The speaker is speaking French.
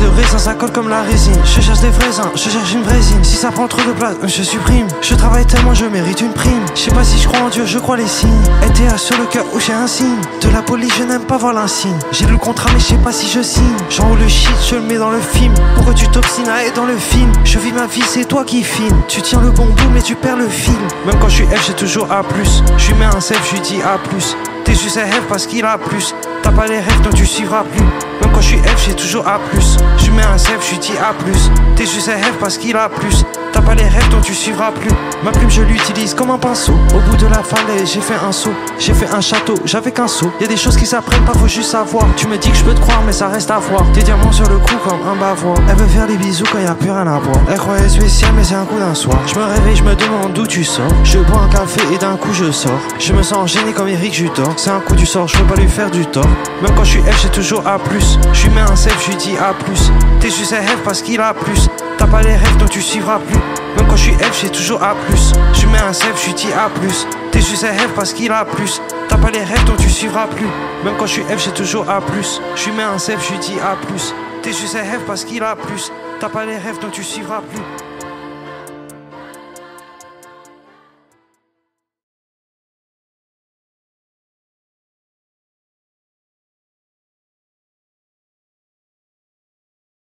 raisin, ça colle comme la résine. Je cherche des vrais uns, je cherche une vraisine. Si ça prend trop de place, je supprime. Je travaille tellement, je mérite une prime. Je sais pas si je crois en Dieu, je crois les signes. ETA sur le cœur où j'ai un signe. De la police, je n'aime pas voir l'insigne. J'ai lu le contrat, mais je sais pas si je signe. J'enroule le shit, je le mets dans le film. Pourquoi tu t'obstines à être dans le film? Je vis ma vie, c'est toi qui filme. Tu tiens le bon bout, mais tu perds le fil. Même quand je suis F, j'ai toujours A+. Je lui mets un self, je lui dis A+. T'es juste F parce qu'il a plus. T'as pas les rêves, donc tu suivras plus. Même quand je suis F, j'ai toujours A+. Je lui mets un self, je lui dis A+. T'es juste F parce qu'il a plus. T'as pas les rêves, donc tu suivras plus. Ma plume, je l'utilise comme un pinceau. Au bout de la falaise, j'ai fait un saut. J'ai fait un château, j'avais qu'un seau. Y'a des choses qui s'apprennent pas, faut juste savoir. Tu me dis que je peux te croire, mais ça reste à voir. Tes diamants sur le cou comme un bavois. Elle veut faire des bisous quand y'a plus rien à boire. Elle croyait spécial, mais c'est un coup d'un soir. Je me réveille, je me demande d'où tu sors. Je bois un café et d'un coup je sors. Je me sens gêné comme Eric Judor. C'est un coup du sort, je peux pas lui faire du tort. Même quand je suis F, j'ai toujours A+. Je lui mets un self, je lui dis A+. T'es juste F parce qu'il a plus. T'as pas les rêves, donc tu suivras plus. Même quand je suis F, j'ai toujours A+. Je lui mets un self, je lui dis A+. T'es juste F parce qu'il a plus. T'as pas les rêves, donc tu suivras plus. Même quand je suis F, j'ai toujours A+. Je lui mets un self, je lui dis A+. T'es juste F parce qu'il a plus. T'as pas les rêves, donc tu suivras plus.